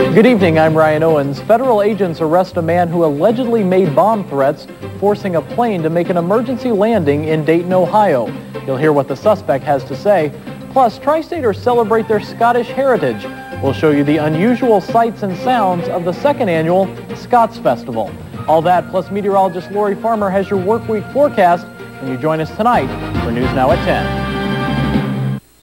Good evening, I'm Ryan Owens. Federal agents arrest a man who allegedly made bomb threats, forcing a plane to make an emergency landing in Dayton, Ohio. You'll hear what the suspect has to say. Plus, Tri-Staters celebrate their Scottish heritage. We'll show you the unusual sights and sounds of the second annual Scots Festival. All that, plus meteorologist Lori Farmer has your work week forecast when you join us tonight for News Now at 10.